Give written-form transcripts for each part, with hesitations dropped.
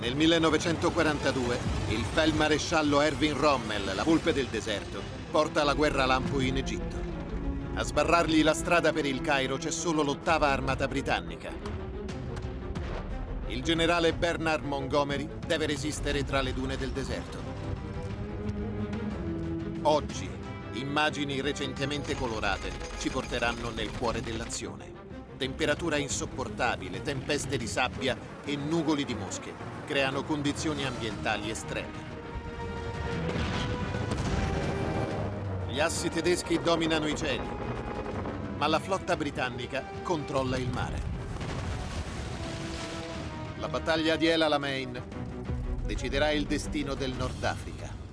Nel 1942 il feldmaresciallo Erwin Rommel, la volpe del deserto, porta la guerra lampo in Egitto. A sbarrargli la strada per il Cairo c'è solo l'8ª armata britannica. Il generale Bernard Montgomery deve resistere tra le dune del deserto. Oggi, immagini recentemente colorate ci porteranno nel cuore dell'azione. Temperatura insopportabile, tempeste di sabbia e nugoli di mosche creano condizioni ambientali estreme. Gli assi tedeschi dominano i cieli, ma la flotta britannica controlla il mare. La battaglia di El Alamein deciderà il destino del Nord Africa.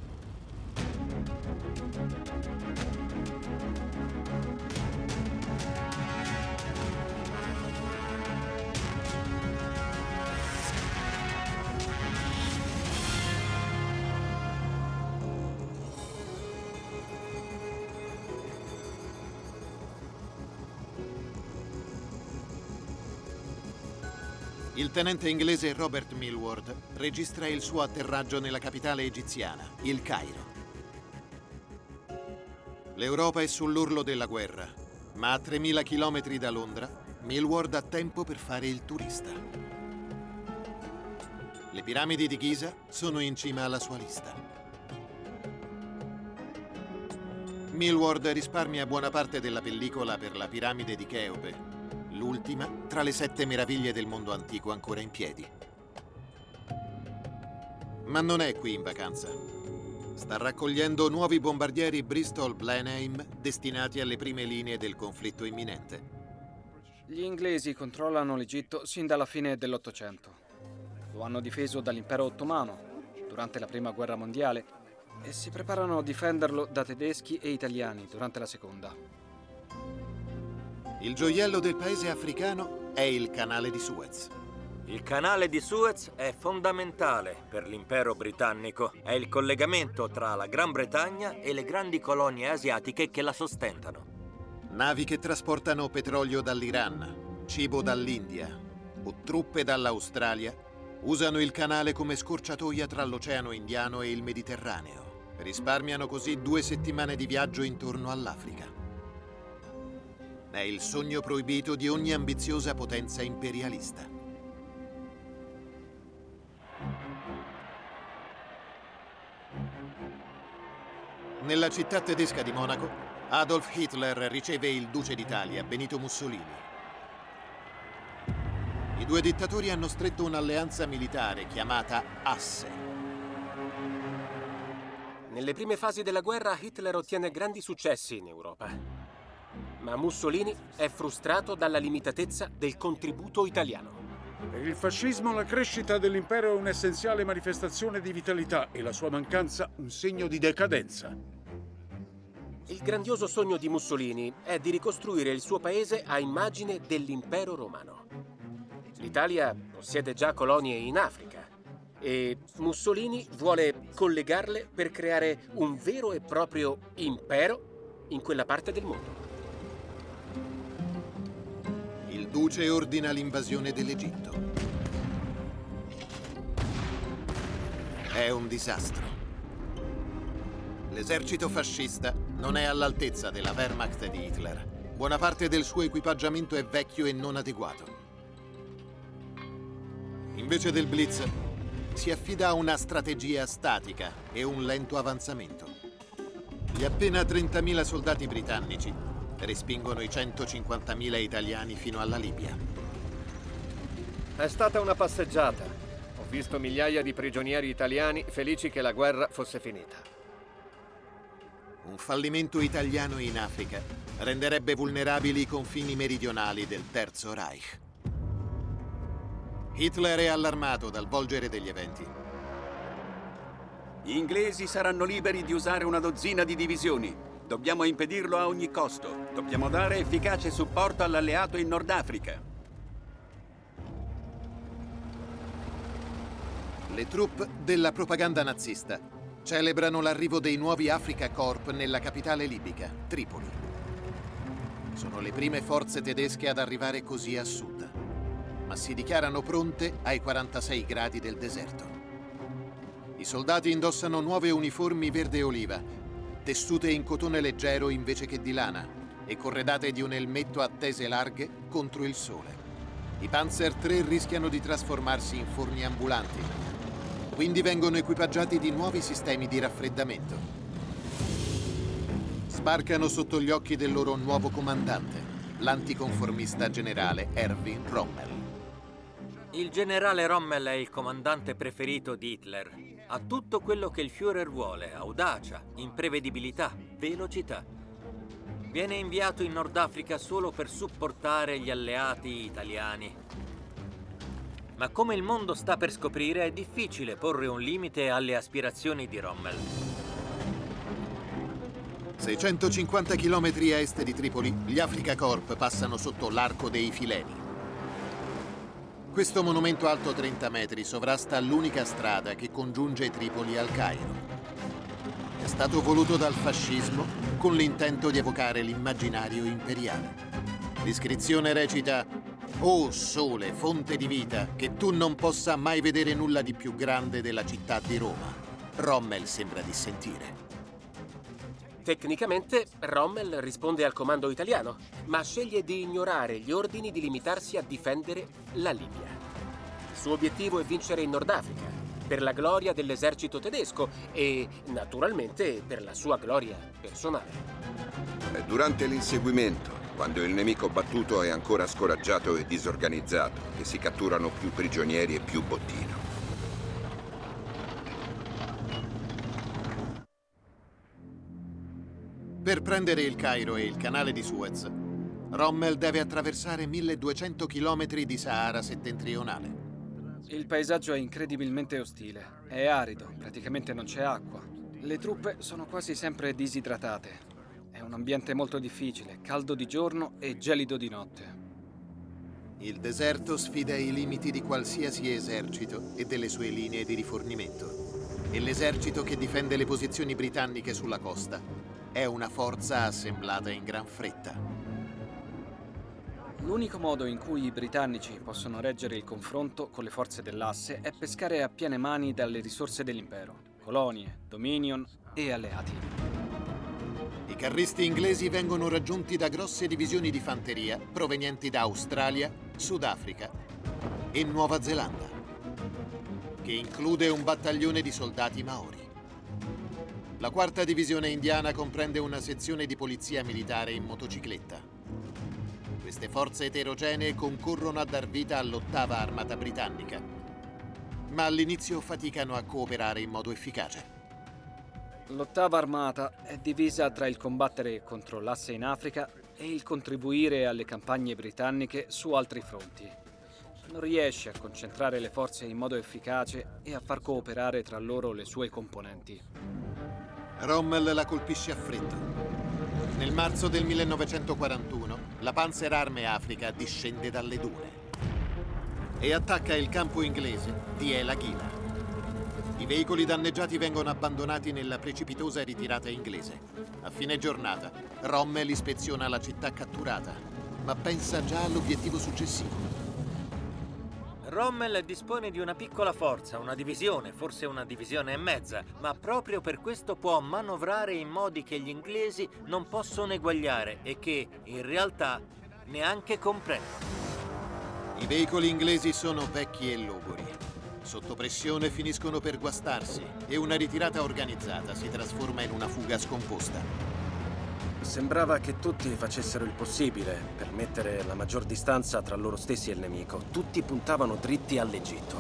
Il tenente inglese Robert Millward registra il suo atterraggio nella capitale egiziana, il Cairo. L'Europa è sull'orlo della guerra, ma a 3.000 chilometri da Londra, Millward ha tempo per fare il turista. Le piramidi di Giza sono in cima alla sua lista. Millward risparmia buona parte della pellicola per la piramide di Cheope, l'ultima tra le 7 meraviglie del mondo antico ancora in piedi. Ma non è qui in vacanza. Sta raccogliendo nuovi bombardieri Bristol-Blenheim destinati alle prime linee del conflitto imminente. Gli inglesi controllano l'Egitto sin dalla fine dell'Ottocento. Lo hanno difeso dall'impero ottomano durante la Prima Guerra Mondiale e si preparano a difenderlo da tedeschi e italiani durante la Seconda. Il gioiello del paese africano è il Canale di Suez. Il Canale di Suez è fondamentale per l'impero britannico. È il collegamento tra la Gran Bretagna e le grandi colonie asiatiche che la sostentano. Navi che trasportano petrolio dall'Iran, cibo dall'India o truppe dall'Australia usano il canale come scorciatoia tra l'Oceano Indiano e il Mediterraneo. Risparmiano così 2 settimane di viaggio intorno all'Africa. È il sogno proibito di ogni ambiziosa potenza imperialista. Nella città tedesca di Monaco, Adolf Hitler riceve il duce d'Italia, Benito Mussolini. I due dittatori hanno stretto un'alleanza militare chiamata Asse. Nelle prime fasi della guerra Hitler ottiene grandi successi in Europa. Ma Mussolini è frustrato dalla limitatezza del contributo italiano. Per il fascismo la crescita dell'impero è un'essenziale manifestazione di vitalità e la sua mancanza un segno di decadenza. Il grandioso sogno di Mussolini è di ricostruire il suo paese a immagine dell'impero romano. L'Italia possiede già colonie in Africa e Mussolini vuole collegarle per creare un vero e proprio impero in quella parte del mondo. Il duce ordina l'invasione dell'Egitto. È un disastro. L'esercito fascista non è all'altezza della Wehrmacht di Hitler. Buona parte del suo equipaggiamento è vecchio e non adeguato. Invece del blitz, si affida a una strategia statica e un lento avanzamento. Gli appena 30.000 soldati britannici respingono i 150.000 italiani fino alla Libia. È stata una passeggiata. Ho visto migliaia di prigionieri italiani felici che la guerra fosse finita. Un fallimento italiano in Africa renderebbe vulnerabili i confini meridionali del Terzo Reich. Hitler è allarmato dal volgere degli eventi. Gli inglesi saranno liberi di usare una dozzina di divisioni. Dobbiamo impedirlo a ogni costo. Dobbiamo dare efficace supporto all'alleato in Nord Africa. Le troupe della propaganda nazista celebrano l'arrivo dei nuovi Afrika Korps nella capitale libica, Tripoli. Sono le prime forze tedesche ad arrivare così a sud. Ma ma si dichiarano pronte ai 46 gradi del deserto. I soldati indossano nuove uniformi verde oliva, tessute in cotone leggero invece che di lana e corredate di un elmetto a tese larghe contro il sole. I Panzer III rischiano di trasformarsi in forni ambulanti, quindi vengono equipaggiati di nuovi sistemi di raffreddamento. Sbarcano sotto gli occhi del loro nuovo comandante, l'anticonformista generale Erwin Rommel. Il generale Rommel è il comandante preferito di Hitler. Ha tutto quello che il Führer vuole: audacia, imprevedibilità, velocità. Viene inviato in Nord Africa solo per supportare gli alleati italiani. Ma come il mondo sta per scoprire, è difficile porre un limite alle aspirazioni di Rommel. 650 km a est di Tripoli, gli Afrika Korps passano sotto l'Arco dei Fileni. Questo monumento alto 30 metri sovrasta l'unica strada che congiunge Tripoli al Cairo. È stato voluto dal fascismo con l'intento di evocare l'immaginario imperiale. L'iscrizione recita: «O sole, fonte di vita, che tu non possa mai vedere nulla di più grande della città di Roma». Rommel sembra dissentire. Tecnicamente, Rommel risponde al comando italiano, ma sceglie di ignorare gli ordini di limitarsi a difendere la Libia. Il suo obiettivo è vincere in Nord Africa, per la gloria dell'esercito tedesco e, naturalmente, per la sua gloria personale. Durante l'inseguimento, quando il nemico battuto è ancora scoraggiato e disorganizzato, che si catturano più prigionieri e più bottino. Per prendere il Cairo e il canale di Suez, Rommel deve attraversare 1200 km di Sahara settentrionale. Il paesaggio è incredibilmente ostile. È arido, praticamente non c'è acqua. Le truppe sono quasi sempre disidratate. È un ambiente molto difficile, caldo di giorno e gelido di notte. Il deserto sfida i limiti di qualsiasi esercito e delle sue linee di rifornimento. E l'esercito che difende le posizioni britanniche sulla costa è una forza assemblata in gran fretta. L'unico modo in cui i britannici possono reggere il confronto con le forze dell'asse è pescare a piene mani dalle risorse dell'impero: colonie, dominion e alleati. I carristi inglesi vengono raggiunti da grosse divisioni di fanteria provenienti da Australia, Sudafrica e Nuova Zelanda, che include un battaglione di soldati maori. La quarta divisione indiana comprende una sezione di polizia militare in motocicletta. Queste forze eterogenee concorrono a dar vita all'8ª armata britannica, ma all'inizio faticano a cooperare in modo efficace. L'8ª armata è divisa tra il combattere contro l'asse in Africa e il contribuire alle campagne britanniche su altri fronti. Non riesce a concentrare le forze in modo efficace e a far cooperare tra loro le sue componenti. Rommel la colpisce a freddo. Nel marzo del 1941 la Panzerarmee Africa discende dalle dune e attacca il campo inglese di El Agheila. I veicoli danneggiati vengono abbandonati nella precipitosa ritirata inglese. A fine giornata, Rommel ispeziona la città catturata, ma pensa già all'obiettivo successivo. Rommel dispone di una piccola forza, una divisione, forse una divisione e mezza, ma proprio per questo può manovrare in modi che gli inglesi non possono eguagliare e che, in realtà, neanche comprendono. I veicoli inglesi sono vecchi e logori. Sotto pressione finiscono per guastarsi e una ritirata organizzata si trasforma in una fuga scomposta. Sembrava che tutti facessero il possibile per mettere la maggior distanza tra loro stessi e il nemico. Tutti puntavano dritti all'Egitto.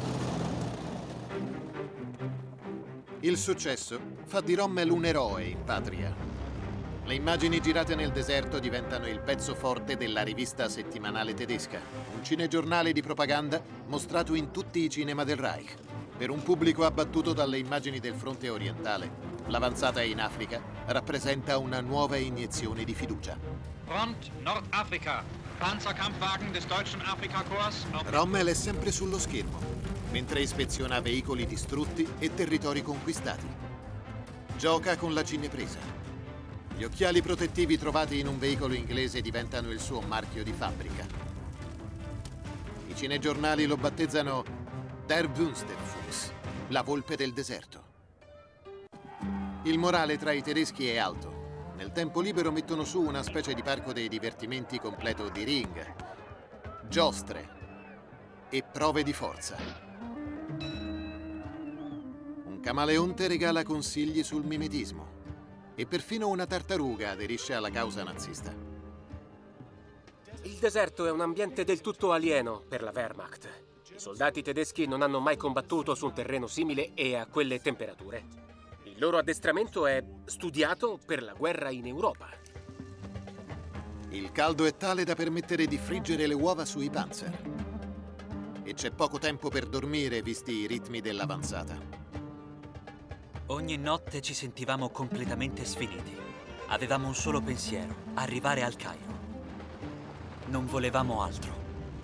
Il successo fa di Rommel un eroe in patria. Le immagini girate nel deserto diventano il pezzo forte della rivista settimanale tedesca, un cinegiornale di propaganda mostrato in tutti i cinema del Reich. Per un pubblico abbattuto dalle immagini del fronte orientale, l'avanzata in Africa rappresenta una nuova iniezione di fiducia. Front Nordafrika. Panzerkampfwagen des Deutschen Afrikakorps. Rommel è sempre sullo schermo, mentre ispeziona veicoli distrutti e territori conquistati. Gioca con la cinepresa. Gli occhiali protettivi trovati in un veicolo inglese diventano il suo marchio di fabbrica. I I cinegiornali lo battezzano Der Wüstenfuchs, la volpe del deserto. Il morale tra i tedeschi è alto. Nel tempo libero mettono su una specie di parco dei divertimenti completo di ring, giostre e prove di forza. Un camaleonte regala consigli sul mimetismo e perfino una tartaruga aderisce alla causa nazista. Il deserto è un ambiente del tutto alieno per la Wehrmacht. I soldati tedeschi non hanno mai combattuto su un terreno simile e a quelle temperature. Il loro addestramento è studiato per la guerra in Europa. Il caldo è tale da permettere di friggere le uova sui Panzer. E c'è poco tempo per dormire, visti i ritmi dell'avanzata. Ogni notte ci sentivamo completamente sfiniti. Avevamo un solo pensiero: arrivare al Cairo. Non volevamo altro.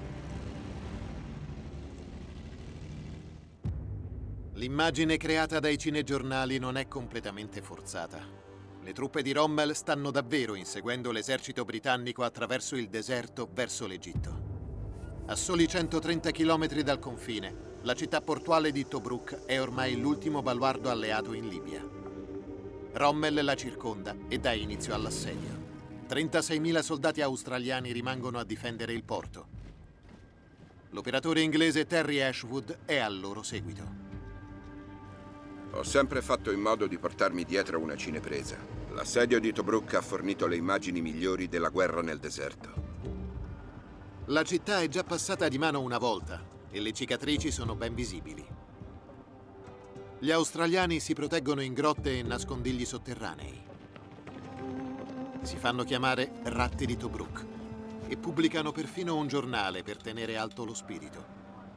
L'immagine creata dai cinegiornali non è completamente forzata. Le truppe di Rommel stanno davvero inseguendo l'esercito britannico attraverso il deserto verso l'Egitto. A soli 130 km dal confine, la città portuale di Tobruk è ormai l'ultimo baluardo alleato in Libia. Rommel la circonda e dà inizio all'assedio. 36.000 soldati australiani rimangono a difendere il porto. L'operatore inglese Terry Ashwood è al loro seguito. Ho sempre fatto in modo di portarmi dietro una cinepresa. L'assedio di Tobruk ha fornito le immagini migliori della guerra nel deserto. La città è già passata di mano una volta e le cicatrici sono ben visibili. Gli australiani si proteggono in grotte e nascondigli sotterranei. Si fanno chiamare Ratti di Tobruk e pubblicano perfino un giornale per tenere alto lo spirito.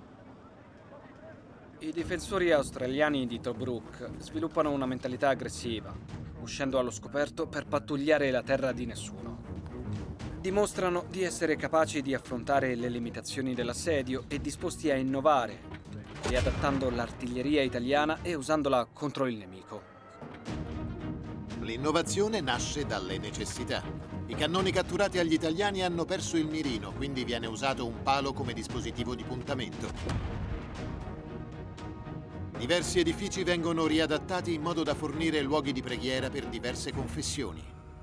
I difensori australiani di Tobruk sviluppano una mentalità aggressiva, uscendo allo scoperto per pattugliare la terra di nessuno. Dimostrano di essere capaci di affrontare le limitazioni dell'assedio e disposti a innovare, riadattando l'artiglieria italiana e usandola contro il nemico. L'innovazione nasce dalle necessità. I cannoni catturati agli italiani hanno perso il mirino, quindi viene usato un palo come dispositivo di puntamento. Diversi edifici vengono riadattati in modo da fornire luoghi di preghiera per diverse confessioni.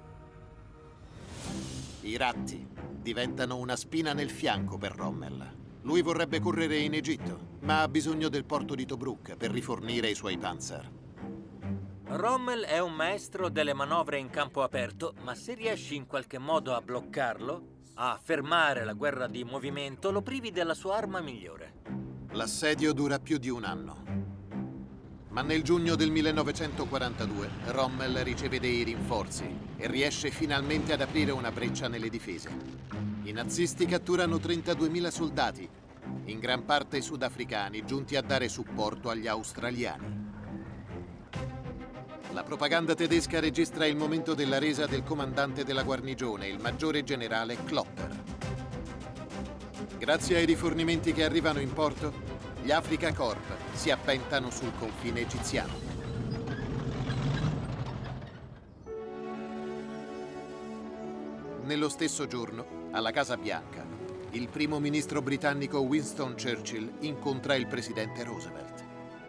I ratti diventano una spina nel fianco per Rommel. Lui vorrebbe correre in Egitto, ma ha bisogno del porto di Tobruk per rifornire i suoi Panzer. Rommel è un maestro delle manovre in campo aperto, ma se riesci in qualche modo a bloccarlo, a fermare la guerra di movimento, lo privi della sua arma migliore. L'assedio dura più di un anno. Ma nel giugno del 1942 Rommel riceve dei rinforzi e riesce finalmente ad aprire una breccia nelle difese. I nazisti catturano 32.000 soldati, in gran parte sudafricani, giunti a dare supporto agli australiani. La propaganda tedesca registra il momento della resa del comandante della guarnigione, il maggiore generale Klopper. Grazie ai rifornimenti che arrivano in porto, gli Afrika Korps si appentano sul confine egiziano. Nello stesso giorno, alla Casa Bianca, il primo ministro britannico Winston Churchill incontra il presidente Roosevelt.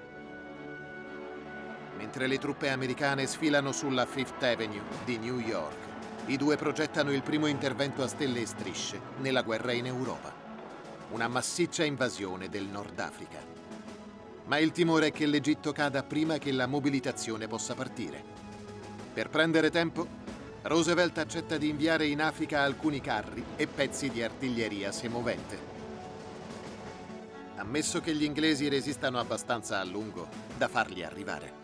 Mentre le truppe americane sfilano sulla Fifth Avenue di New York, i due progettano il primo intervento a stelle e strisce nella guerra in Europa. Una massiccia invasione del Nord Africa. Ma il timore è che l'Egitto cada prima che la mobilitazione possa partire. Per prendere tempo, Roosevelt accetta di inviare in Africa alcuni carri e pezzi di artiglieria semovente. Ammesso che gli inglesi resistano abbastanza a lungo da farli arrivare.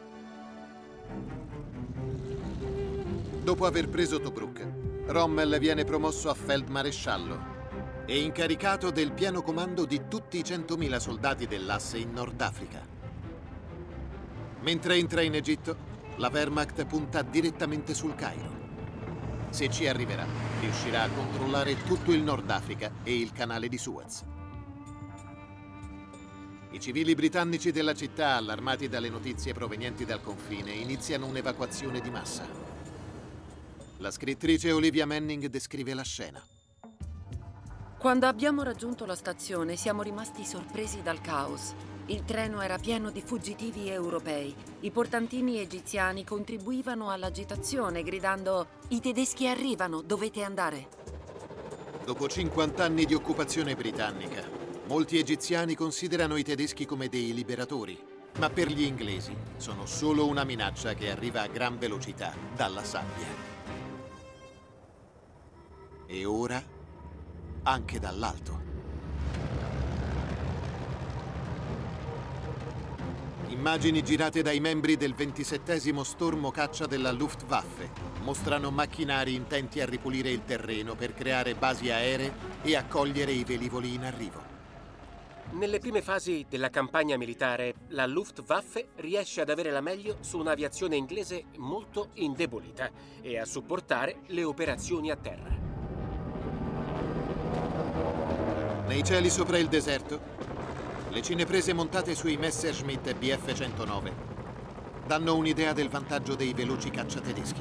Dopo aver preso Tobruk, Rommel viene promosso a feldmaresciallo e incaricato del pieno comando di tutti i 100.000 soldati dell'asse in Nord Africa. Mentre entra in Egitto, la Wehrmacht punta direttamente sul Cairo. Se ci arriverà, riuscirà a controllare tutto il Nord Africa e il canale di Suez. I civili britannici della città, allarmati dalle notizie provenienti dal confine, iniziano un'evacuazione di massa. La scrittrice Olivia Manning descrive la scena. Quando abbiamo raggiunto la stazione siamo rimasti sorpresi dal caos. Il treno era pieno di fuggitivi europei. I portantini egiziani contribuivano all'agitazione gridando: "I tedeschi arrivano, dovete andare". Dopo 50 anni di occupazione britannica, molti egiziani considerano i tedeschi come dei liberatori, ma per gli inglesi sono solo una minaccia che arriva a gran velocità dalla sabbia. E ora anche dall'alto. Immagini girate dai membri del 27° stormo caccia della Luftwaffe mostrano macchinari intenti a ripulire il terreno per creare basi aeree e accogliere i velivoli in arrivo. Nelle prime fasi della campagna militare, la Luftwaffe riesce ad avere la meglio su un'aviazione inglese molto indebolita e a supportare le operazioni a terra. Nei cieli sopra il deserto, le cineprese montate sui Messerschmitt Bf-109 danno un'idea del vantaggio dei veloci caccia tedeschi.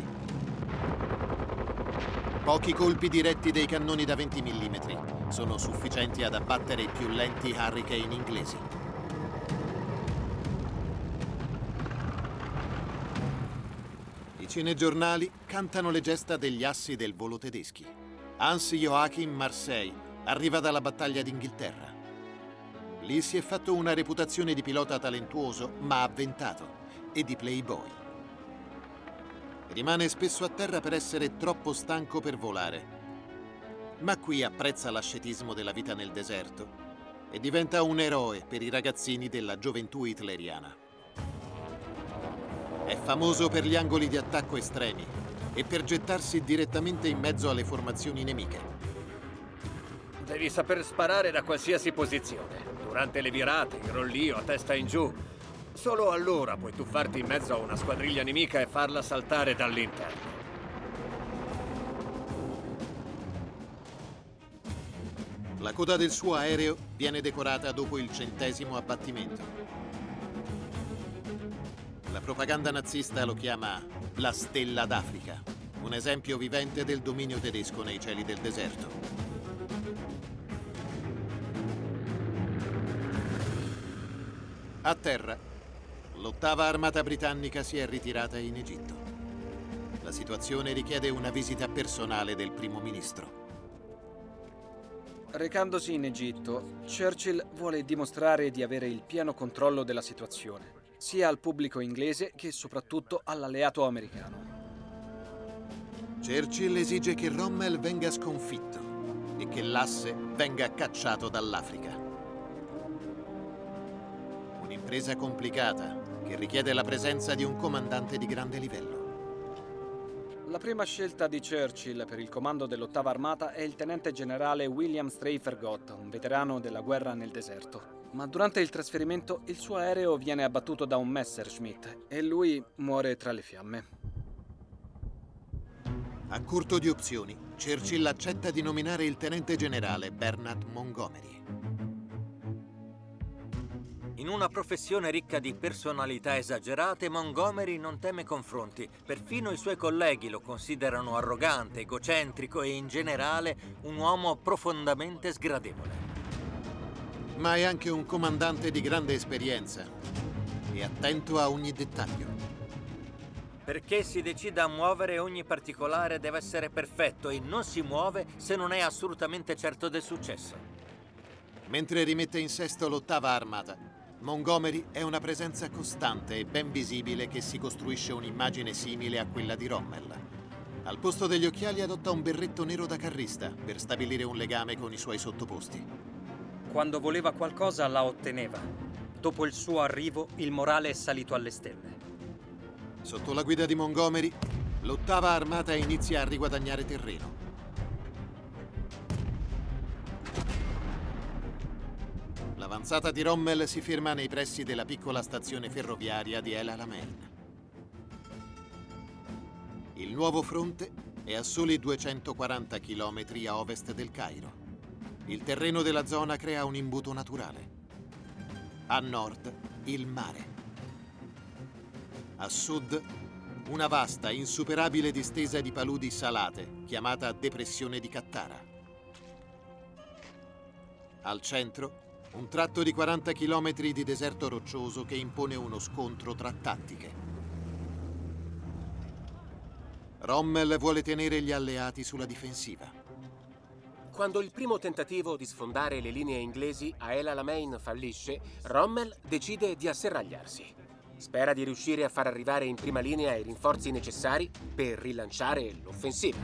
Pochi colpi diretti dei cannoni da 20 mm sono sufficienti ad abbattere i più lenti Hurricane inglesi. I cinegiornali cantano le gesta degli assi del volo tedeschi. Hans-Joachim Marseille arriva dalla battaglia d'Inghilterra. Lì si è fatto una reputazione di pilota talentuoso ma avventato e di playboy. Rimane spesso a terra per essere troppo stanco per volare, ma qui apprezza l'ascetismo della vita nel deserto e diventa un eroe per i ragazzini della gioventù hitleriana. È famoso per gli angoli di attacco estremi e per gettarsi direttamente in mezzo alle formazioni nemiche. Devi saper sparare da qualsiasi posizione. Durante le virate, il rollio a testa in giù. Solo allora puoi tuffarti in mezzo a una squadriglia nemica e farla saltare dall'interno. La coda del suo aereo viene decorata dopo il 100° abbattimento. La propaganda nazista lo chiama la Stella d'Africa, un esempio vivente del dominio tedesco nei cieli del deserto. A terra, l'8ª armata britannica si è ritirata in Egitto. La situazione richiede una visita personale del primo ministro. Recandosi in Egitto, Churchill vuole dimostrare di avere il pieno controllo della situazione, sia al pubblico inglese che soprattutto all'alleato americano. Churchill esige che Rommel venga sconfitto e che l'asse venga cacciato dall'Africa. Un'impresa complicata che richiede la presenza di un comandante di grande livello. La prima scelta di Churchill per il comando dell'8ª armata è il tenente generale William Strafford, un veterano della guerra nel deserto. Ma durante il trasferimento il suo aereo viene abbattuto da un Messerschmitt e lui muore tra le fiamme. A corto di opzioni, Churchill accetta di nominare il tenente generale Bernard Montgomery. In una professione ricca di personalità esagerate, Montgomery non teme confronti. Perfino i suoi colleghi lo considerano arrogante, egocentrico e in generale un uomo profondamente sgradevole. Ma è anche un comandante di grande esperienza e attento a ogni dettaglio. Perché si decida a muovere, ogni particolare deve essere perfetto e non si muove se non è assolutamente certo del successo. Mentre rimette in sesto l'8ª armata, Montgomery è una presenza costante e ben visibile che si costruisce un'immagine simile a quella di Rommel. Al posto degli occhiali adotta un berretto nero da carrista per stabilire un legame con i suoi sottoposti. Quando voleva qualcosa la otteneva. Dopo il suo arrivo il morale è salito alle stelle. Sotto la guida di Montgomery, l'8ª armata inizia a riguadagnare terreno. L'avanzata di Rommel si ferma nei pressi della piccola stazione ferroviaria di El Alamein. Il nuovo fronte è a soli 240 km a ovest del Cairo. Il terreno della zona crea un imbuto naturale. A nord, il mare. A sud, una vasta, insuperabile distesa di paludi salate, chiamata Depressione di Qattara. Al centro, un tratto di 40 km di deserto roccioso che impone uno scontro tra tattiche. Rommel vuole tenere gli alleati sulla difensiva. Quando il primo tentativo di sfondare le linee inglesi a El Alamein fallisce, Rommel decide di asserragliarsi. Spera di riuscire a far arrivare in prima linea i rinforzi necessari per rilanciare l'offensiva.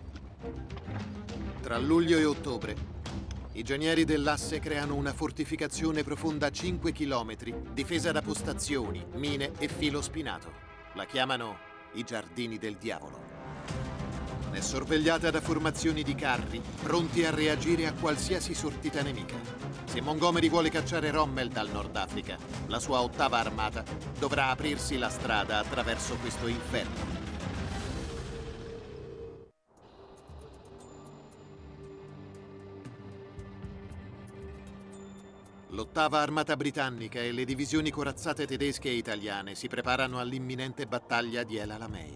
Tra luglio e ottobre, i gionieri dell'asse creano una fortificazione profonda 5 km, difesa da postazioni, mine e filo spinato. La chiamano i Giardini del Diavolo. È sorvegliata da formazioni di carri, pronti a reagire a qualsiasi sortita nemica. Se Montgomery vuole cacciare Rommel dal Nord Africa, la sua 8ª armata dovrà aprirsi la strada attraverso questo inferno. L'8ª armata britannica e le divisioni corazzate tedesche e italiane si preparano all'imminente battaglia di El Alamein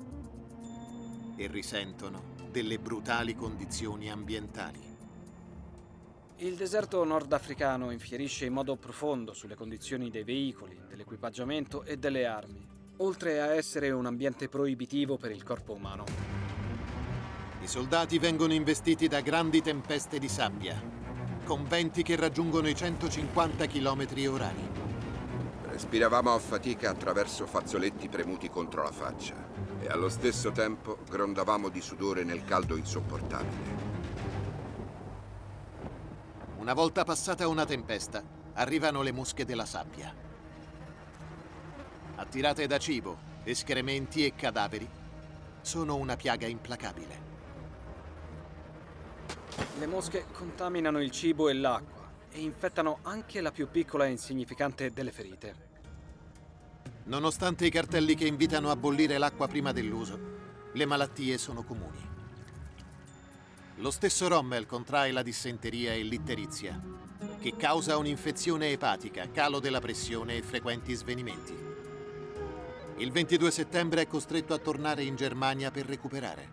e risentono delle brutali condizioni ambientali. Il deserto nordafricano infierisce in modo profondo sulle condizioni dei veicoli, dell'equipaggiamento e delle armi, oltre a essere un ambiente proibitivo per il corpo umano. I soldati vengono investiti da grandi tempeste di sabbia, con venti che raggiungono i 150 km/h. Respiravamo a fatica attraverso fazzoletti premuti contro la faccia e allo stesso tempo grondavamo di sudore nel caldo insopportabile. Una volta passata una tempesta, arrivano le mosche della sabbia. Attirate da cibo, escrementi e cadaveri, sono una piaga implacabile. Le mosche contaminano il cibo e l'acqua e infettano anche la più piccola e insignificante delle ferite. Nonostante i cartelli che invitano a bollire l'acqua prima dell'uso, le malattie sono comuni. Lo stesso Rommel contrae la dissenteria e l'itterizia, che causa un'infezione epatica, calo della pressione e frequenti svenimenti. Il 22 settembre è costretto a tornare in Germania per recuperare.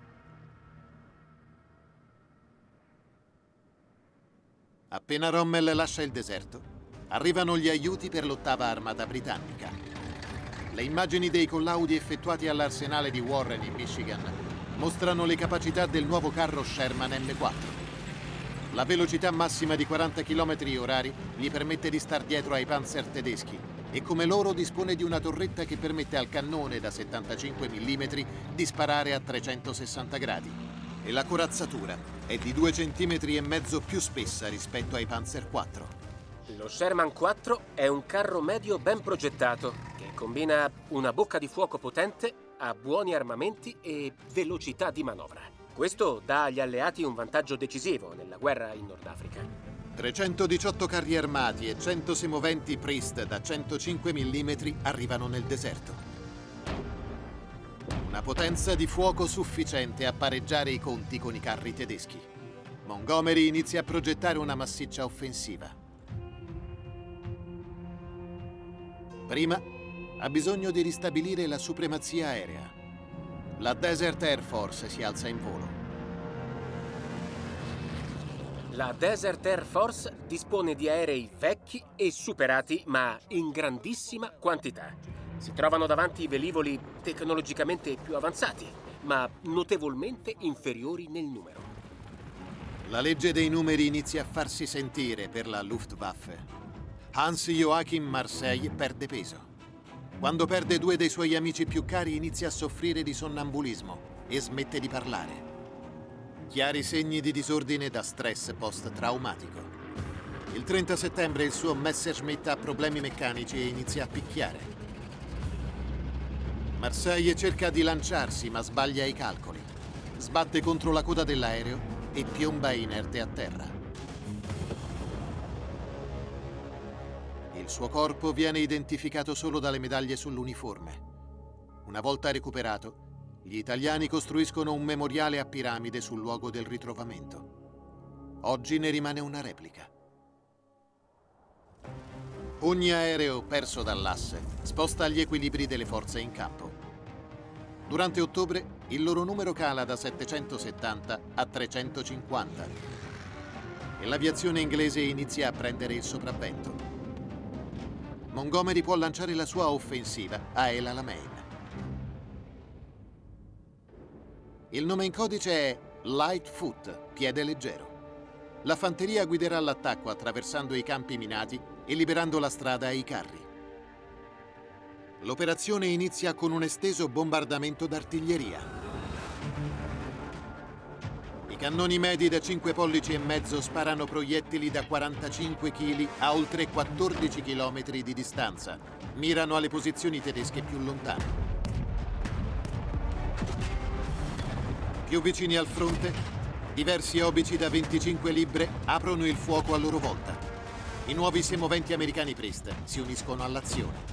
Appena Rommel lascia il deserto, arrivano gli aiuti per l'8ª armata britannica. Le immagini dei collaudi effettuati all'arsenale di Warren in Michigan mostrano le capacità del nuovo carro Sherman M4. La velocità massima di 40 km/h gli permette di star dietro ai Panzer tedeschi e come loro dispone di una torretta che permette al cannone da 75 mm di sparare a 360 gradi. E la corazzatura è di 2,5 cm più spessa rispetto ai Panzer IV. Lo Sherman 4 è un carro medio ben progettato che combina una bocca di fuoco potente a buoni armamenti e velocità di manovra. Questo dà agli alleati un vantaggio decisivo nella guerra in Nord Africa. 318 carri armati e 100 semoventi Priest da 105 mm arrivano nel deserto. Una potenza di fuoco sufficiente a pareggiare i conti con i carri tedeschi. Montgomery inizia a progettare una massiccia offensiva. Prima, ha bisogno di ristabilire la supremazia aerea. La Desert Air Force si alza in volo. La Desert Air Force dispone di aerei vecchi e superati, ma in grandissima quantità. Si trovano davanti velivoli tecnologicamente più avanzati, ma notevolmente inferiori nel numero. La legge dei numeri inizia a farsi sentire per la Luftwaffe. Hans-Joachim Marseille perde peso. Quando perde 2 dei suoi amici più cari inizia a soffrire di sonnambulismo e smette di parlare. Chiari segni di disordine da stress post-traumatico. Il 30 settembre il suo Messerschmitt ha problemi meccanici e inizia a picchiare. Marseille cerca di lanciarsi ma sbaglia i calcoli. Sbatte contro la coda dell'aereo e piomba inerte a terra. Il suo corpo viene identificato solo dalle medaglie sull'uniforme. Una volta recuperato, gli italiani costruiscono un memoriale a piramide sul luogo del ritrovamento. Oggi ne rimane una replica. Ogni aereo perso dall'asse sposta gli equilibri delle forze in campo. Durante ottobre il loro numero cala da 770 a 350 e l'aviazione inglese inizia a prendere il sopravvento. Montgomery può lanciare la sua offensiva a El Alamein. Il nome in codice è Lightfoot, piede leggero. La fanteria guiderà l'attacco attraversando i campi minati e liberando la strada ai carri. L'operazione inizia con un esteso bombardamento d'artiglieria. I cannoni medi da 5 pollici e mezzo sparano proiettili da 45 kg a oltre 14 km di distanza. Mirano alle posizioni tedesche più lontane. Più vicini al fronte, diversi obici da 25 libbre aprono il fuoco a loro volta. I nuovi semoventi americani Priest si uniscono all'azione.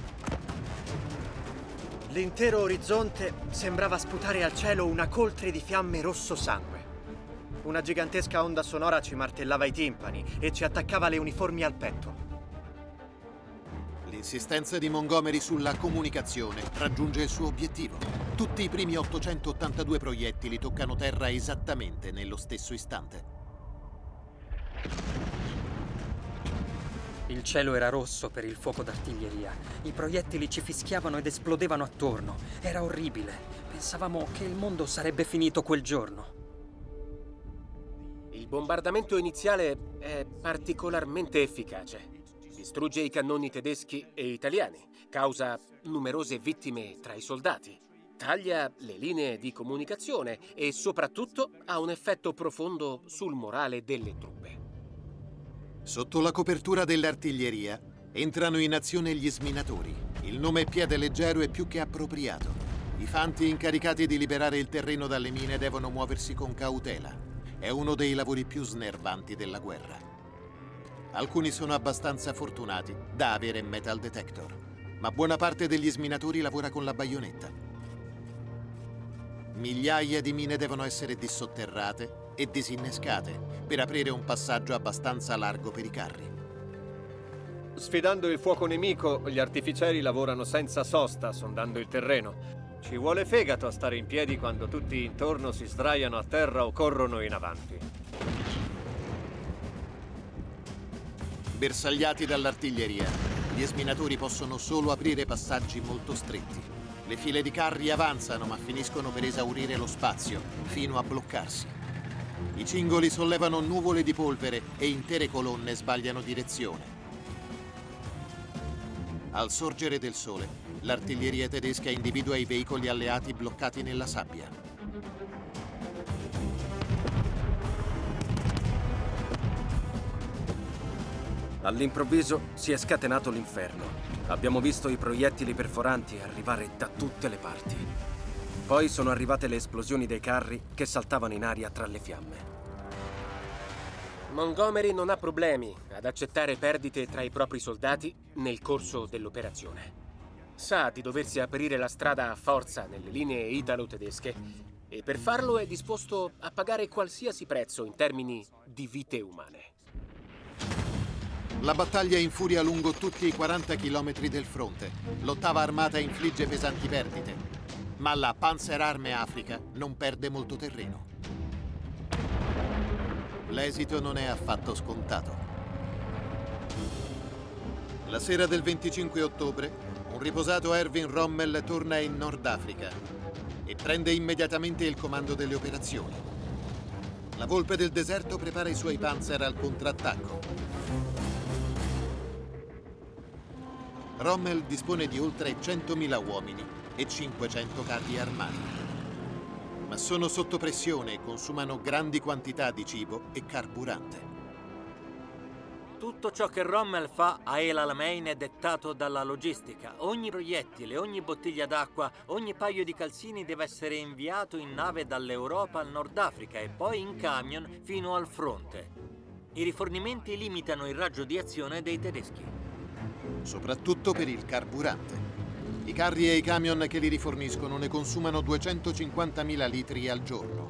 L'intero orizzonte sembrava sputare al cielo una coltre di fiamme rosso sangue. Una gigantesca onda sonora ci martellava i timpani e ci attaccava le uniformi al petto. L'insistenza di Montgomery sulla comunicazione raggiunge il suo obiettivo. Tutti i primi 882 proiettili toccano terra esattamente nello stesso istante. Il cielo era rosso per il fuoco d'artiglieria. I proiettili ci fischiavano ed esplodevano attorno. Era orribile. Pensavamo che il mondo sarebbe finito quel giorno. Il bombardamento iniziale è particolarmente efficace. Distrugge i cannoni tedeschi e italiani, causa numerose vittime tra i soldati, taglia le linee di comunicazione e soprattutto ha un effetto profondo sul morale delle truppe. Sotto la copertura dell'artiglieria entrano in azione gli sminatori. Il nome piede leggero è più che appropriato. I fanti incaricati di liberare il terreno dalle mine devono muoversi con cautela. È uno dei lavori più snervanti della guerra. Alcuni sono abbastanza fortunati da avere metal detector, ma buona parte degli sminatori lavora con la baionetta. Migliaia di mine devono essere dissotterrate e disinnescate per aprire un passaggio abbastanza largo per i carri. Sfidando il fuoco nemico, gli artificieri lavorano senza sosta, sondando il terreno. Ci vuole fegato a stare in piedi quando tutti intorno si sdraiano a terra o corrono in avanti. Bersagliati dall'artiglieria, gli sminatori possono solo aprire passaggi molto stretti. Le file di carri avanzano ma finiscono per esaurire lo spazio, fino a bloccarsi. I cingoli sollevano nuvole di polvere e intere colonne sbagliano direzione. Al sorgere del sole, l'artiglieria tedesca individua i veicoli alleati bloccati nella sabbia. All'improvviso si è scatenato l'inferno. Abbiamo visto i proiettili perforanti arrivare da tutte le parti. Poi sono arrivate le esplosioni dei carri che saltavano in aria tra le fiamme. Montgomery non ha problemi ad accettare perdite tra i propri soldati nel corso dell'operazione. Sa di doversi aprire la strada a forza nelle linee italo-tedesche e per farlo è disposto a pagare qualsiasi prezzo in termini di vite umane. La battaglia infuria lungo tutti i 40 chilometri del fronte. L'ottava armata infligge pesanti perdite, ma la Panzerarmee Africa non perde molto terreno. L'esito non è affatto scontato. La sera del 25 ottobre, un riposato Erwin Rommel torna in Nord Africa e prende immediatamente il comando delle operazioni. La volpe del deserto prepara i suoi panzer al contrattacco. Rommel dispone di oltre 100.000 uomini e 500 carri armati. Ma sono sotto pressione e consumano grandi quantità di cibo e carburante. Tutto ciò che Rommel fa a El Alamein è dettato dalla logistica. Ogni proiettile, ogni bottiglia d'acqua, ogni paio di calzini deve essere inviato in nave dall'Europa al Nord Africa e poi in camion fino al fronte. I rifornimenti limitano il raggio di azione dei tedeschi. Soprattutto per il carburante. I carri e i camion che li riforniscono ne consumano 250.000 litri al giorno.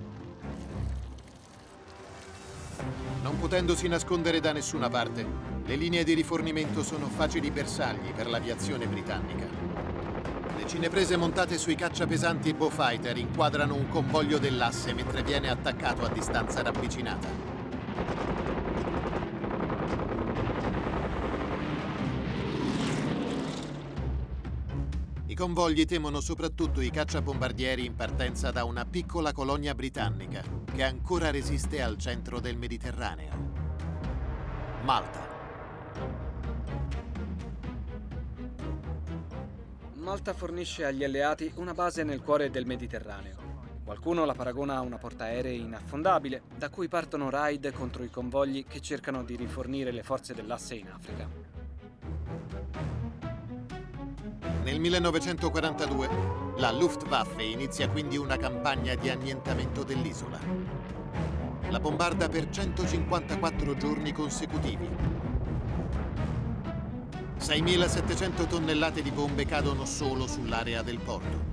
Non potendosi nascondere da nessuna parte, le linee di rifornimento sono facili bersagli per l'aviazione britannica. Le cineprese montate sui cacciapesanti e Beaufighter inquadrano un convoglio dell'asse mentre viene attaccato a distanza ravvicinata. I convogli temono soprattutto i cacciabombardieri in partenza da una piccola colonia britannica che ancora resiste al centro del Mediterraneo. Malta. Malta fornisce agli alleati una base nel cuore del Mediterraneo. Qualcuno la paragona a una portaerei inaffondabile, da cui partono raid contro i convogli che cercano di rifornire le forze dell'asse in Africa. Nel 1942 la Luftwaffe inizia quindi una campagna di annientamento dell'isola. La bombarda per 154 giorni consecutivi. 6.700 tonnellate di bombe cadono solo sull'area del porto.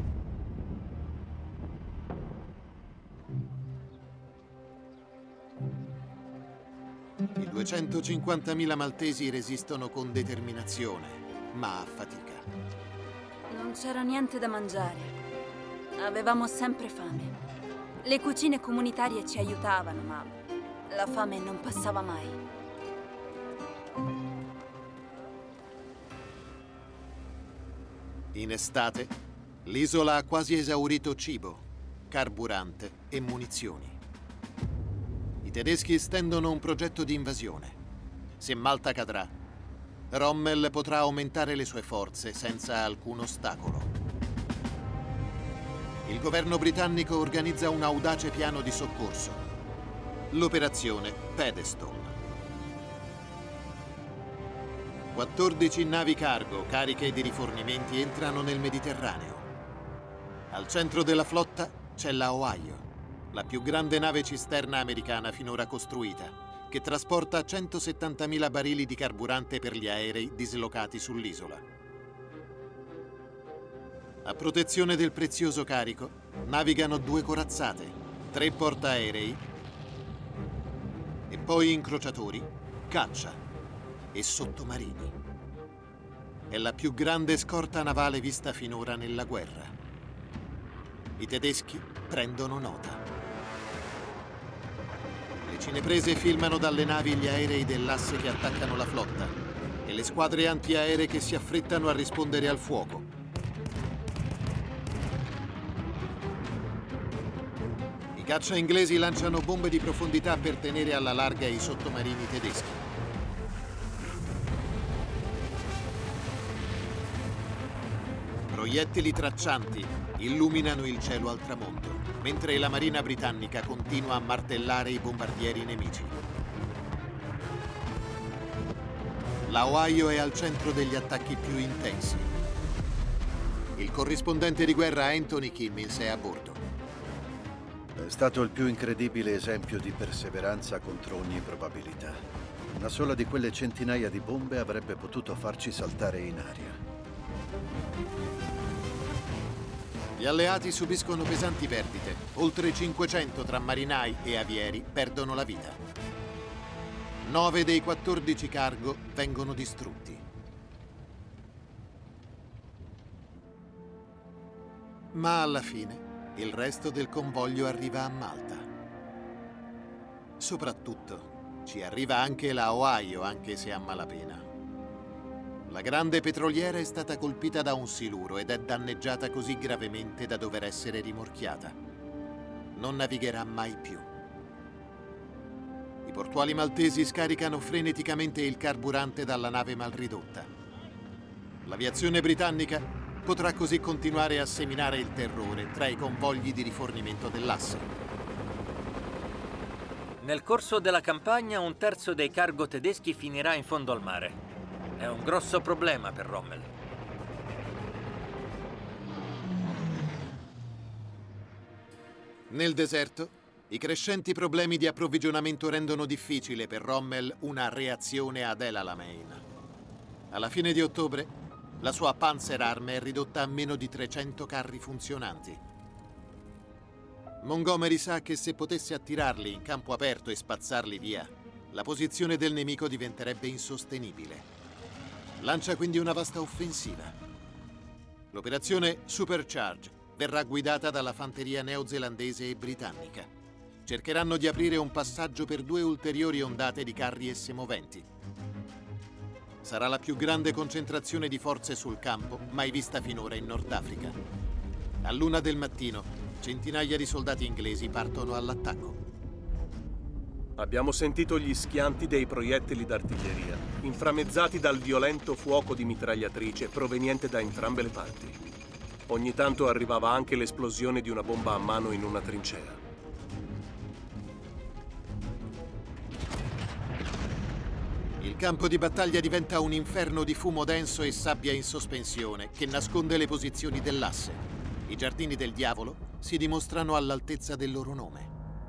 I 250.000 maltesi resistono con determinazione, ma a fatica. Non c'era niente da mangiare. Avevamo sempre fame. Le cucine comunitarie ci aiutavano, ma la fame non passava mai. In estate, l'isola ha quasi esaurito cibo, carburante e munizioni. I tedeschi stendono un progetto di invasione. Se Malta cadrà, Rommel potrà aumentare le sue forze senza alcun ostacolo. Il governo britannico organizza un audace piano di soccorso, l'operazione Pedestal. 14 navi cargo cariche di rifornimenti entrano nel Mediterraneo. Al centro della flotta c'è la Ohio, la più grande nave cisterna americana finora costruita, che trasporta 170.000 barili di carburante per gli aerei dislocati sull'isola. A protezione del prezioso carico navigano 2 corazzate, 3 portaerei e poi incrociatori, caccia e sottomarini. È la più grande scorta navale vista finora nella guerra. I tedeschi prendono nota. Le cineprese filmano dalle navi gli aerei dell'asse che attaccano la flotta e le squadre antiaeree che si affrettano a rispondere al fuoco. I caccia inglesi lanciano bombe di profondità per tenere alla larga i sottomarini tedeschi. Proiettili traccianti illuminano il cielo al tramonto, mentre la Marina britannica continua a martellare i bombardieri nemici. La Ohio è al centro degli attacchi più intensi. Il corrispondente di guerra Anthony Kimmins è a bordo. È stato il più incredibile esempio di perseveranza contro ogni probabilità. Una sola di quelle centinaia di bombe avrebbe potuto farci saltare in aria. Gli alleati subiscono pesanti perdite. Oltre 500 tra marinai e avieri perdono la vita. 9 dei 14 cargo vengono distrutti. Ma alla fine il resto del convoglio arriva a Malta. Soprattutto ci arriva anche la Ohio, anche se a malapena. La grande petroliera è stata colpita da un siluro ed è danneggiata così gravemente da dover essere rimorchiata. Non navigherà mai più. I portuali maltesi scaricano freneticamente il carburante dalla nave malridotta. L'aviazione britannica potrà così continuare a seminare il terrore tra i convogli di rifornimento dell'asse. Nel corso della campagna, 1/3 dei cargo tedeschi finirà in fondo al mare. È un grosso problema per Rommel. Nel deserto, i crescenti problemi di approvvigionamento rendono difficile per Rommel una reazione ad El Alamein. Alla fine di ottobre, la sua Panzerarme è ridotta a meno di 300 carri funzionanti. Montgomery sa che se potesse attirarli in campo aperto e spazzarli via, la posizione del nemico diventerebbe insostenibile. Lancia quindi una vasta offensiva. L'operazione Supercharge verrà guidata dalla fanteria neozelandese e britannica. cercheranno di aprire un passaggio per 2 ulteriori ondate di carri e semoventi. Sarà la più grande concentrazione di forze sul campo mai vista finora in Nord Africa. All'1 del mattino, centinaia di soldati inglesi partono all'attacco. Abbiamo sentito gli schianti dei proiettili d'artiglieria, inframmezzati dal violento fuoco di mitragliatrice proveniente da entrambe le parti. Ogni tanto arrivava anche l'esplosione di una bomba a mano in una trincea. Il campo di battaglia diventa un inferno di fumo denso e sabbia in sospensione che nasconde le posizioni dell'asse. I giardini del diavolo si dimostrano all'altezza del loro nome.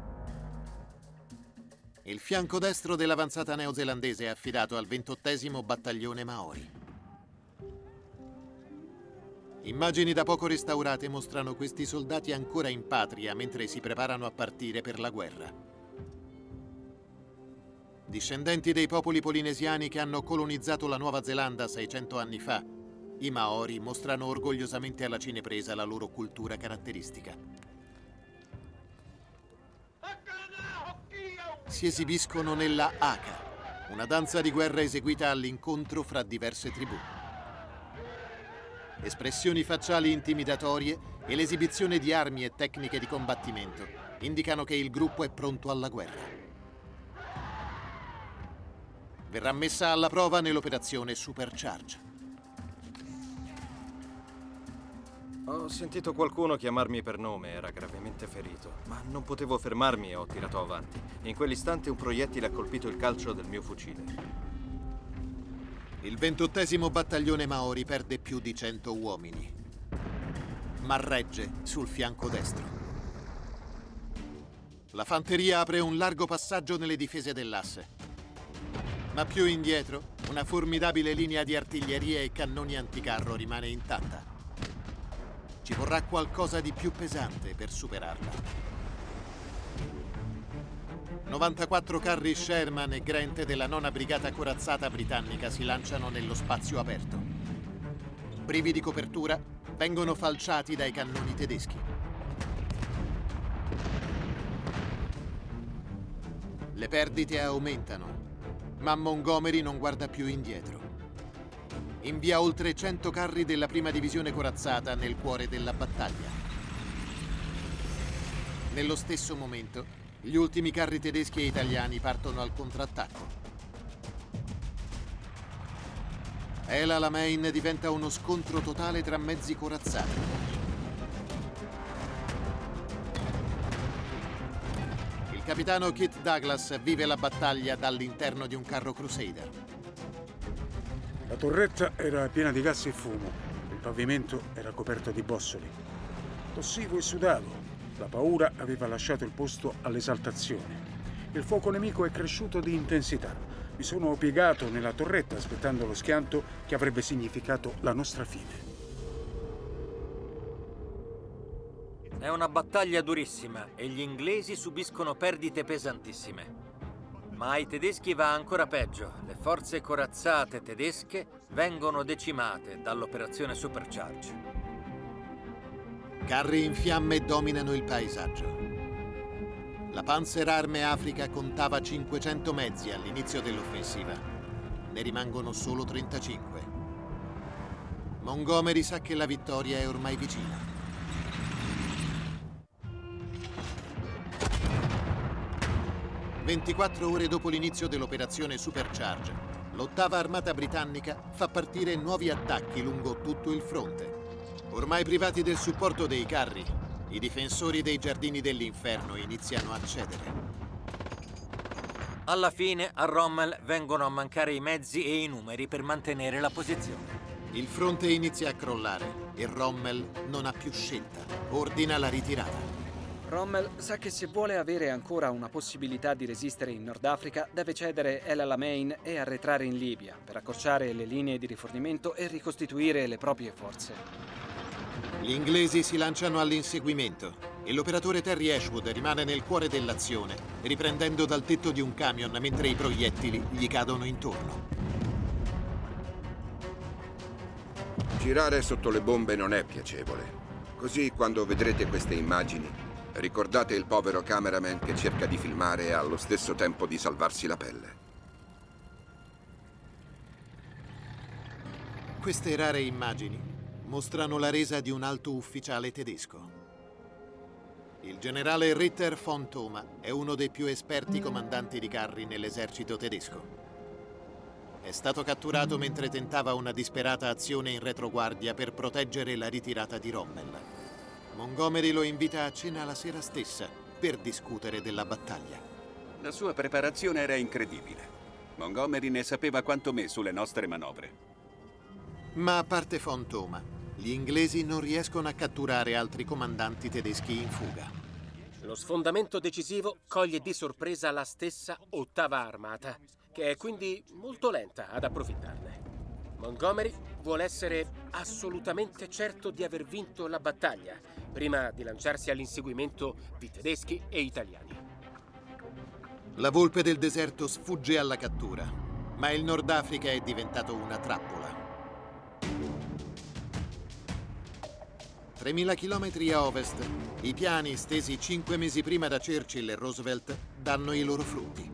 Il fianco destro dell'avanzata neozelandese è affidato al 28° battaglione Maori. Immagini da poco restaurate mostrano questi soldati ancora in patria mentre si preparano a partire per la guerra. Discendenti dei popoli polinesiani che hanno colonizzato la Nuova Zelanda 600 anni fa, i Maori mostrano orgogliosamente alla cinepresa la loro cultura caratteristica. Si esibiscono nella haka, una danza di guerra eseguita all'incontro fra diverse tribù. Espressioni facciali intimidatorie e l'esibizione di armi e tecniche di combattimento indicano che il gruppo è pronto alla guerra. Verrà messa alla prova nell'operazione Supercharge. Ho sentito qualcuno chiamarmi per nome, era gravemente ferito, ma non potevo fermarmi e ho tirato avanti. In quell'istante un proiettile ha colpito il calcio del mio fucile. Il 28° battaglione Maori perde più di 100 uomini, ma regge sul fianco destro. La fanteria apre un largo passaggio nelle difese dell'asse, ma più indietro una formidabile linea di artiglieria e cannoni anticarro rimane intatta. Ci vorrà qualcosa di più pesante per superarla. 94 carri Sherman e Grant della 9ª Brigata Corazzata britannica si lanciano nello spazio aperto. Privi di copertura, vengono falciati dai cannoni tedeschi. Le perdite aumentano, ma Montgomery non guarda più indietro. Invia oltre 100 carri della 1ª Divisione Corazzata nel cuore della battaglia. Nello stesso momento, gli ultimi carri tedeschi e italiani partono al contrattacco. El Alamein diventa uno scontro totale tra mezzi corazzati. Il capitano Kit Douglas vive la battaglia dall'interno di un carro Crusader. La torretta era piena di gas e fumo. Il pavimento era coperto di bossoli. Tossivo e sudavo. La paura aveva lasciato il posto all'esaltazione. Il fuoco nemico è cresciuto di intensità. Mi sono piegato nella torretta aspettando lo schianto che avrebbe significato la nostra fine. È una battaglia durissima e gli inglesi subiscono perdite pesantissime. Ma ai tedeschi va ancora peggio. Le forze corazzate tedesche vengono decimate dall'operazione Supercharge. Carri in fiamme dominano il paesaggio. La Panzerarmee Africa contava 500 mezzi all'inizio dell'offensiva. Ne rimangono solo 35. Montgomery sa che la vittoria è ormai vicina. "24 ore dopo l'inizio dell'operazione Supercharge, l'8ª Armata britannica fa partire nuovi attacchi lungo tutto il fronte. Ormai privati del supporto dei carri, i difensori dei giardini dell'inferno iniziano a cedere. Alla fine, a Rommel vengono a mancare i mezzi e i numeri per mantenere la posizione. Il fronte inizia a crollare e Rommel non ha più scelta. Ordina la ritirata. Rommel sa che se vuole avere ancora una possibilità di resistere in Nord Africa, deve cedere El Alamein e arretrare in Libia per accorciare le linee di rifornimento e ricostituire le proprie forze. Gli inglesi si lanciano all'inseguimento e l'operatore Terry Ashwood rimane nel cuore dell'azione, riprendendo dal tetto di un camion mentre i proiettili gli cadono intorno. Girare sotto le bombe non è piacevole. Così, quando vedrete queste immagini, Ricordate il povero cameraman che cerca di filmare e allo stesso tempo di salvarsi la pelle. Queste rare immagini mostrano la resa di un alto ufficiale tedesco. Il generale Ritter von Thoma è uno dei più esperti comandanti di carri nell'esercito tedesco. È stato catturato mentre tentava una disperata azione in retroguardia per proteggere la ritirata di Rommel. Montgomery lo invita a cena la sera stessa per discutere della battaglia. La sua preparazione era incredibile. Montgomery ne sapeva quanto me sulle nostre manovre. Ma a parte von Thoma, gli inglesi non riescono a catturare altri comandanti tedeschi in fuga. Lo sfondamento decisivo coglie di sorpresa la stessa 8ª armata, che è quindi molto lenta ad approfittarne. Montgomery vuole essere assolutamente certo di aver vinto la battaglia, prima di lanciarsi all'inseguimento di tedeschi e italiani. La volpe del deserto sfugge alla cattura, ma il Nord Africa è diventato una trappola. 3.000 chilometri a ovest, i piani stesi 5 mesi prima da Churchill e Roosevelt danno i loro frutti.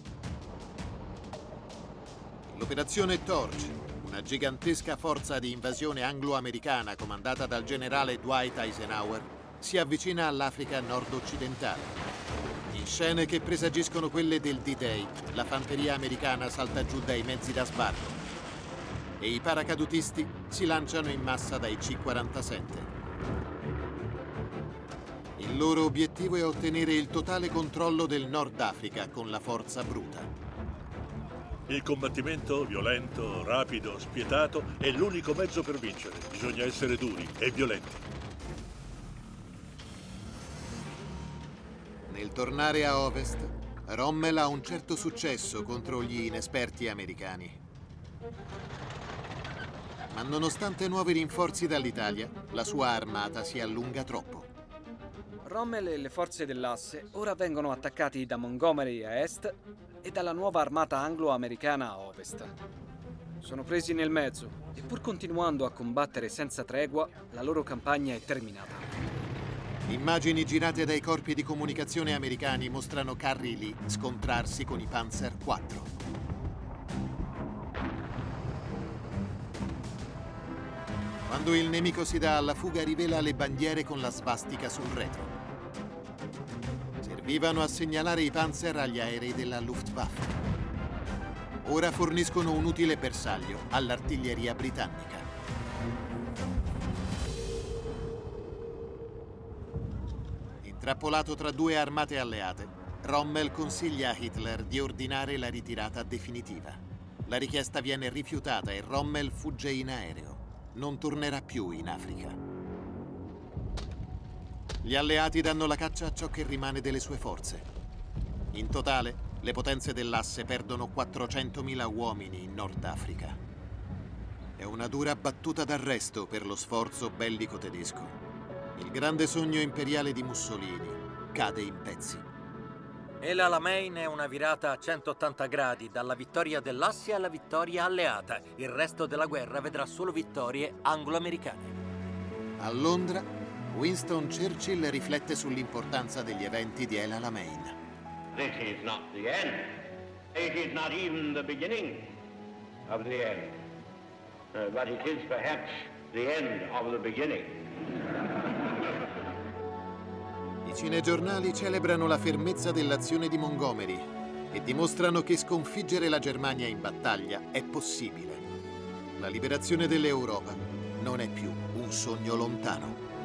L'operazione Torch, una gigantesca forza di invasione anglo-americana comandata dal generale Dwight Eisenhower, si avvicina all'Africa nord-occidentale. In scene che presagiscono quelle del D-Day, la fanteria americana salta giù dai mezzi da sbarco e i paracadutisti si lanciano in massa dai C-47. Il loro obiettivo è ottenere il totale controllo del Nord Africa con la forza bruta. Il combattimento violento, rapido, spietato è l'unico mezzo per vincere. Bisogna essere duri e violenti. Nel tornare a ovest, Rommel ha un certo successo contro gli inesperti americani. Ma nonostante nuovi rinforzi dall'Italia, la sua armata si allunga troppo. Rommel e le forze dell'asse ora vengono attaccati da Montgomery a est e dalla nuova armata anglo-americana a ovest. Sono presi nel mezzo e pur continuando a combattere senza tregua, la loro campagna è terminata. Immagini girate dai corpi di comunicazione americani mostrano carri Lee scontrarsi con i Panzer IV. Quando il nemico si dà alla fuga, rivela le bandiere con la svastica sul retro. Servivano a segnalare i Panzer agli aerei della Luftwaffe. Ora forniscono un utile bersaglio all'artiglieria britannica. Intrappolato tra due armate alleate, Rommel consiglia a Hitler di ordinare la ritirata definitiva. La richiesta viene rifiutata e Rommel fugge in aereo. Non tornerà più in Africa. Gli alleati danno la caccia a ciò che rimane delle sue forze. In totale, le potenze dell'asse perdono 400.000 uomini in Nord Africa. È una dura battuta d'arresto per lo sforzo bellico tedesco. Il grande sogno imperiale di Mussolini cade in pezzi. El Alamein è una virata a 180 gradi dalla vittoria dell'asse alla vittoria alleata. Il resto della guerra vedrà solo vittorie anglo-americane. A Londra, Winston Churchill riflette sull'importanza degli eventi di El Alamein. This is not the end. It is not even the beginning of the end. But it is perhaps the end of the beginning. I cinegiornali celebrano la fermezza dell'azione di Montgomery e dimostrano che sconfiggere la Germania in battaglia è possibile. La liberazione dell'Europa non è più un sogno lontano.